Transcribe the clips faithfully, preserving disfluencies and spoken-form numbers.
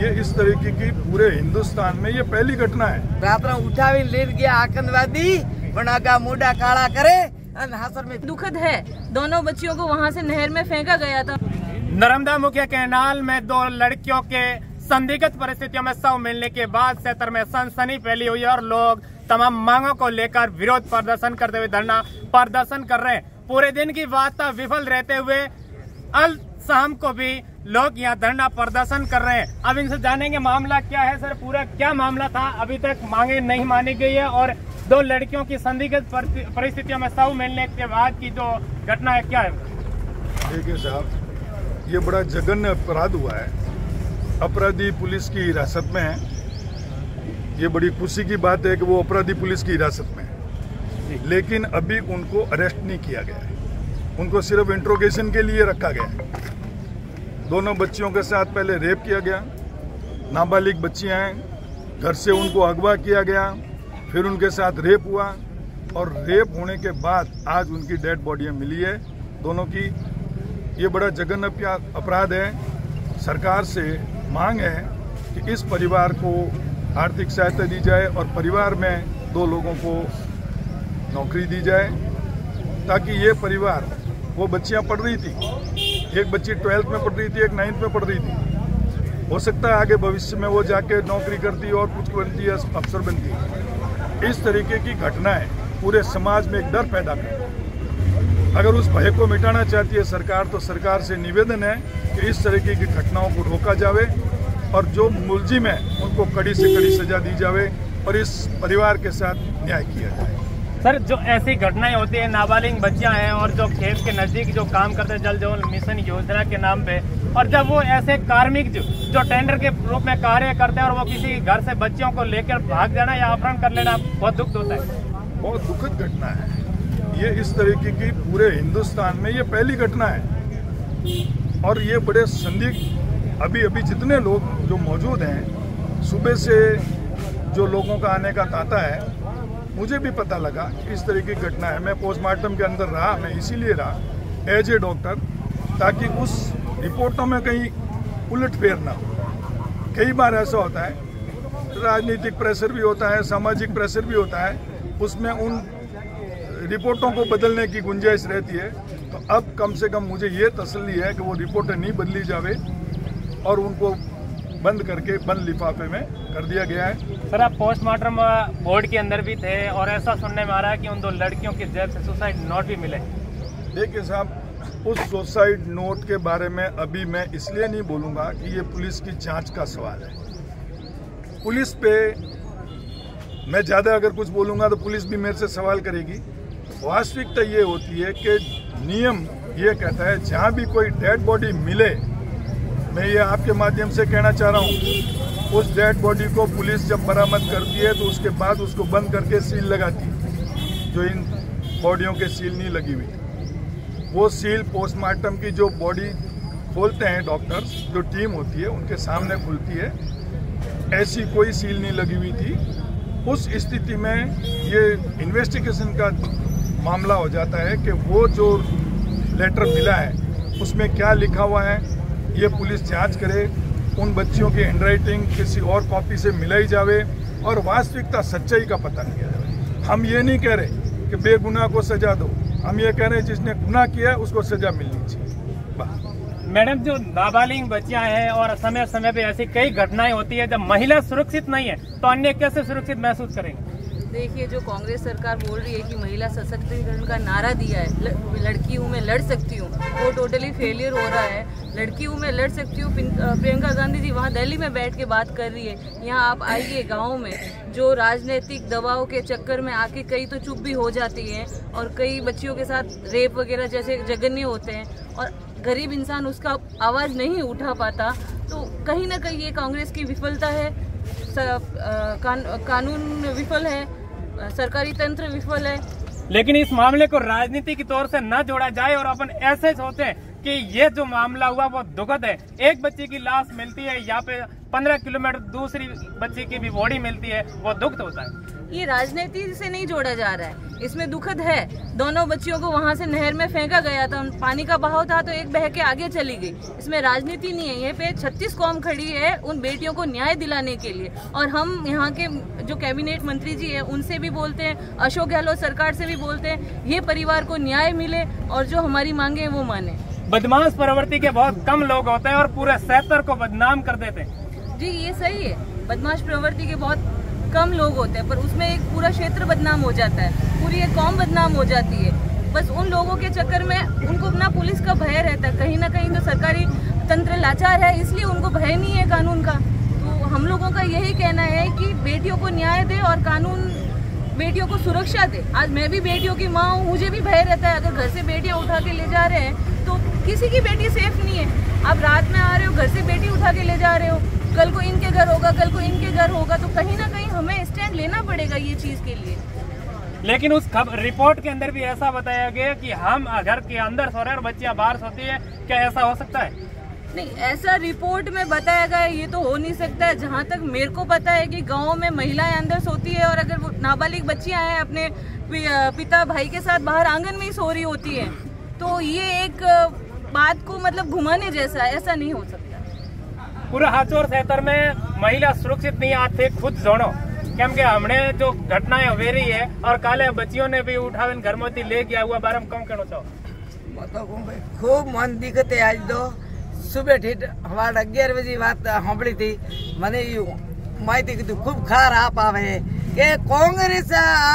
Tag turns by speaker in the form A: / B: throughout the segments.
A: ये इस तरीके की पूरे हिंदुस्तान में ये पहली घटना है।
B: रात उठावी ले गया आतंकवादी बना का मुंडा काला करे हासर में।
C: दुखद है, दोनों बच्चियों को वहाँ से नहर में फेंका गया था।
D: नर्मदा मुखिया कैनाल में दो लड़कियों के संदिग्ध परिस्थितियों में शव मिलने के बाद क्षेत्र में सनसनी फैली हुई है और लोग तमाम मांगों को लेकर विरोध प्रदर्शन करते हुए धरना प्रदर्शन कर रहे हैं। पूरे दिन की वार्ता विफल रहते हुए अल शाम को भी लोग यहाँ धरना प्रदर्शन कर रहे हैं। अब इनसे जानेंगे मामला क्या है। सर, पूरा क्या मामला था? अभी तक मांगे नहीं मानी गई है और दो लड़कियों की संदिग्ध परिस्थितियों में शव मिलने के बाद की जो घटना है, क्या है?
A: देखिए साहब, ये बड़ा जघन्य अपराध हुआ है। अपराधी पुलिस की हिरासत में है। ये बड़ी खुशी की बात है कि वो अपराधी पुलिस की हिरासत में है, लेकिन अभी उनको अरेस्ट नहीं किया गया है। उनको सिर्फ इंट्रोगेशन के लिए रखा गया है। दोनों बच्चियों के साथ पहले रेप किया गया, नाबालिग बच्चियां हैं, घर से उनको अगवा किया गया, फिर उनके साथ रेप हुआ और रेप होने के बाद आज उनकी डेड बॉडियां मिली है दोनों की। ये बड़ा जघन्य अपराध है। सरकार से मांग है कि इस परिवार को आर्थिक सहायता दी जाए और परिवार में दो लोगों को नौकरी दी जाए ताकि ये परिवार, वो बच्चियां पढ़ रही थी, एक बच्ची ट्वेल्थ में पढ़ रही थी, एक नाइन्थ में पढ़ रही थी, हो सकता है आगे भविष्य में वो जाके नौकरी करती और कुछ बनती है, अफसर बनती है। इस तरीके की घटनाएं पूरे समाज में एक डर पैदा करती है। अगर उस भय को मिटाना चाहती है सरकार, तो सरकार से निवेदन है कि इस तरीके की घटनाओं को रोका जावे और जो मुलजिम है उनको कड़ी से कड़ी सजा दी जावे और इस परिवार के साथ न्याय किया जाए।
D: सर, जो ऐसी घटनाएं होती है, नाबालिग बच्चियां हैं और जो खेत के नजदीक जो काम करते हैं जल जीवन मिशन योजना के नाम पे, और जब वो ऐसे कार्मिक जो, जो टेंडर के रूप में कार्य करते हैं और वो किसी घर से बच्चियों को लेकर भाग जाना या अपहरण कर लेना बहुत दुख होता है।
A: बहुत दुखद घटना है ये। इस तरीके की पूरे हिंदुस्तान में ये पहली घटना है और ये बड़े संदिग्ध, अभी अभी जितने लोग जो मौजूद हैं, सुबह से जो लोगों का आने का तांता है, मुझे भी पता लगा कि इस तरीके की घटना है। मैं पोस्टमार्टम के अंदर रहा, मैं इसीलिए रहा एज ए डॉक्टर, ताकि उस रिपोर्टों में कहीं उलटफेर ना हो। कई बार ऐसा होता है, राजनीतिक प्रेशर भी होता है, सामाजिक प्रेशर भी होता है, उसमें उन रिपोर्टों को बदलने की गुंजाइश रहती है। तो अब कम से कम मुझे ये तसल्ली है कि वो रिपोर्टें नहीं बदली जावे और उनको बंद करके बंद लिफाफे में कर दिया गया है।
D: सर, आप पोस्टमार्टम बोर्ड के अंदर भी थे और ऐसा सुनने में आ रहा है कि उन दो लड़कियों की जेब से सुसाइड नोट भी मिले।
A: देखिए साहब, उस सुसाइड नोट के बारे में अभी मैं इसलिए नहीं बोलूँगा कि ये पुलिस की जांच का सवाल है। पुलिस पे मैं ज़्यादा अगर कुछ बोलूँगा तो पुलिस भी मेरे से सवाल करेगी। वास्तविकता ये होती है कि नियम ये कहता है जहाँ भी कोई डेड बॉडी मिले, मैं ये आपके माध्यम से कहना चाह रहा हूँ, उस डेड बॉडी को पुलिस जब बरामद करती है तो उसके बाद उसको बंद करके सील लगाती है। जो इन बॉडियों के सील नहीं लगी हुई, वो सील पोस्टमार्टम की जो बॉडी खोलते हैं डॉक्टर्स, जो टीम होती है उनके सामने खुलती है। ऐसी कोई सील नहीं लगी हुई थी। उस स्थिति में ये इन्वेस्टिगेशन का मामला हो जाता है कि वो जो लेटर मिला है उसमें क्या लिखा हुआ है, ये पुलिस जांच करे, उन बच्चियों की हैंडराइटिंग किसी और कॉपी से मिलाई जावे और वास्तविकता सच्चाई का पता लिया जाए। हम ये नहीं कह रहे कि बेगुनाह को सजा दो, हम ये कह रहे हैं जिसने गुनाह किया है उसको सजा मिलनी चाहिए।
D: मैडम, जो नाबालिग बच्चियां हैं और समय समय पे ऐसी कई घटनाएं होती है, जब महिला सुरक्षित नहीं है तो अन्य कैसे सुरक्षित महसूस करेंगे?
C: देखिए, जो कांग्रेस सरकार बोल रही है कि महिला सशक्तिकरण का नारा दिया है, लड़की हूँ मैं लड़ सकती हूँ, वो टोटली फेलियर हो रहा है। लड़की हूँ मैं लड़ सकती हूँ, प्रियंका गांधी जी वहाँ दिल्ली में बैठ के बात कर रही है। यहाँ आप आइए गाँव में, जो राजनीतिक दबाव के चक्कर में आके कई तो चुप भी हो जाती है और कई बच्चियों के साथ रेप वगैरह जैसे जघन्य होते हैं और गरीब इंसान उसका आवाज़ नहीं उठा पाता। तो कहीं ना कहीं ये कांग्रेस की विफलता है, कान, कानून विफल है, सरकारी तंत्र विफल है।
D: लेकिन इस मामले को राजनीति के तौर से न जोड़ा जाए और अपन ऐसे सोचें कि ये जो मामला हुआ वो दुखद है। एक बच्ची की लाश मिलती है, यहाँ पे पंद्रह किलोमीटर दूसरी बच्ची की भी बॉडी मिलती है, वो दुख होता है।
C: ये राजनीति से नहीं जोड़ा जा रहा है, इसमें दुखद है। दोनों बच्चियों को वहां से नहर में फेंका गया था, पानी का बहाव था तो एक बह के आगे चली गई। इसमें राजनीति नहीं है। ये पे छत्तीस कौम खड़ी है उन बेटियों को न्याय दिलाने के लिए, और हम यहाँ के जो कैबिनेट मंत्री जी है उनसे भी बोलते हैं, अशोक गहलोत सरकार से भी बोलते हैं, ये परिवार को न्याय मिले और जो हमारी मांगे हैं वो माने।
D: बदमाश प्रवृत्ति के बहुत कम लोग होते हैं और पूरे सेक्टर को बदनाम कर देते हैं।
C: जी ये सही है, बदमाश प्रवृत्ति के बहुत कम लोग होते हैं, पर उसमें एक पूरा क्षेत्र बदनाम हो जाता है, पूरी एक कौम बदनाम हो जाती है। बस उन लोगों के चक्कर में उनको अपना पुलिस का भय रहता है, कहीं ना कहीं तो सरकारी तंत्र लाचार है, इसलिए उनको भय नहीं है कानून का। तो हम लोगों का यही कहना है कि बेटियों को न्याय दे और कानून बेटियों को सुरक्षा दे। आज मैं भी बेटियों की माँ हूँ, मुझे भी भय रहता है, अगर घर से बेटियाँ उठा के ले जा रहे हैं तो किसी की बेटी सेफ नहीं है। आप रात में आ रहे हो, घर से बेटी उठा के ले जा रहे हो, कल को इनके घर होगा, कल को इनके घर होगा, तो कहीं ना कहीं हमें स्टैंड लेना पड़ेगा ये चीज के लिए।
D: लेकिन उस रिपोर्ट के अंदर भी ऐसा बताया गया कि हम घर के अंदर सो रहे हैं और बच्चियां बाहर सोती है, क्या ऐसा हो सकता है?
C: नहीं, ऐसा रिपोर्ट में बताया गया ये तो हो नहीं सकता है। जहाँ तक मेरे को पता है कि गाँव में महिलाएं अंदर सोती है और अगर वो नाबालिग बच्चियां हैं अपने पिता भाई के साथ बाहर आंगन में ही सो रही होती है, तो ये एक बात को मतलब घुमाने जैसा है, ऐसा नहीं हो सकता।
D: पूरा हाचोर क्षेत्र में महिला सुरक्षित नहीं आते खुद जोड़ो, केम के हमने जो घटनाएं हो रही है और काले बच्चियों ने भी उठावे घर में ले गया हुआ बारे में कम कहना चाहो?
B: खूब मन दिक्कत है। आज तो सुबह ठीक हमारे अग्यारह बजे बात साँभी थी, मैंने माहिती की खूब खार आप आवे के कांग्रेस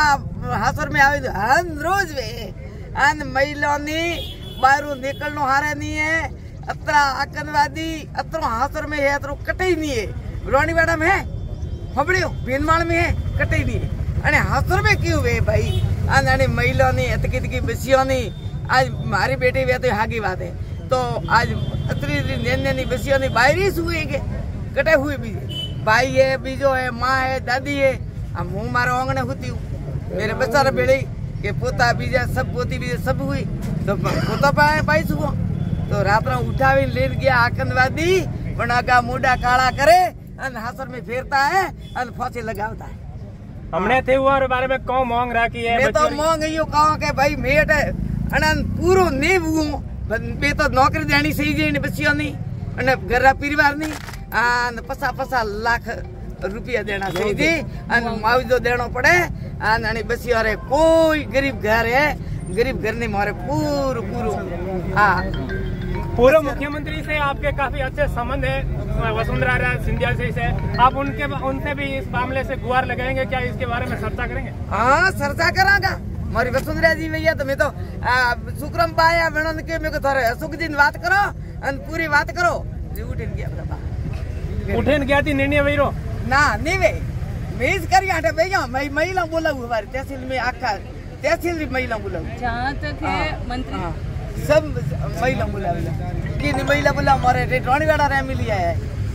B: हासर में आवे हन रोज वे अन महिलाओं बाहर निकलनो हारे नहीं है। अतरा आतंकवादी अतरो हासर में है, अतरो कटे ही नहीं है। रोनीवाड़ा में है, हबड़ियो भीनमाल में है, कटे ही नहीं है। अने हासर में क्यों वे भाई? अने महिलाओं ने अतकी तकी बच्चियों ने आज मारी बेटी वे तो हागी बात है, तो आज अतरी नैन नैनी बच्चियों ने बाहर ही सुए के कटे हुए भी भाई है, बीजो है, माँ है, दादी है। हम हूँ मारो आंगने होती हूँ, मेरे बच्चा बेड़े के पोता बीजा सब पोती बीजे सब हुई, तो पोता पाए पाई सुबह तो रात में उठावी ले गया आतंकवादी, बनागा मुंडा काला करे अन हासर में फेरता है अन फांसी लगाता है।
D: हमने थे हुआ बारे में कौन मांग रहा की है?
B: मैं तो मांग यो कहो के भाई मेट अनन पूरो नेवू मैं तो नौकरी देनी सही जे बच्चियों नी अने घर परिवार नी अन पसा पसा लाख रुपया देना सही थी अन मुआवजो देना पड़े अन अने बच्चियों रे कोई गरीब घर है, गरीब घर नहीं मारे पूरो पूरो। हाँ,
D: पूर्व मुख्यमंत्री से आपके काफी अच्छे संबंध है, वसुंधरा सिंधिया से, से आप उनके उनसे भी इस मामले से गुहार लगाएंगे क्या? इसके बारे में चर्चा करेंगे?
B: हाँ चर्चा करांगा। मारी वसुंधरा जी भैया तो मैं तो शुक्रम पाया मेनन के मेरे को थोड़े सुख दिन बात करो अन पूरी बात करो। उठेन गया बाबा,
D: उठेन गया थी निर्णय वहीरो
B: ना नहीं वे मेज करी आटे भैया मैं महिला बोला हूँ हमारी तहसील में आखा तहसील भी महिला बोला हूँ।
C: जहाँ तक है मंत्री
B: सब महिला बोला कि महिला बोला हमारे रोनीवाड़ा रे मिली है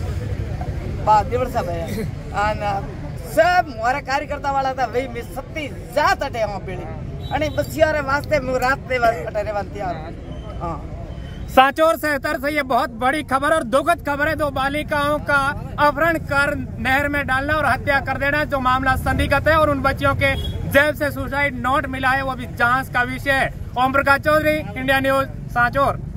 B: बात देवर साहब है आना सब हमारे कार्यकर्ता वाला था वही में सत्ती जात अटे वहाँ पेड़ी अने बच्चियों रे वास्ते मैं रात ते अटे रे बनती हाँ।
D: सांचौर शहर से ये बहुत बड़ी खबर और दुखद खबर है। दो बालिकाओं का अपहरण कर नहर में डालना और हत्या कर देना, जो मामला संदिग्ध है और उन बच्चियों के जेब से सुसाइड नोट मिला है, वो भी जांच का विषय है। Om Prakash Chaudhary, India news, Sanchore.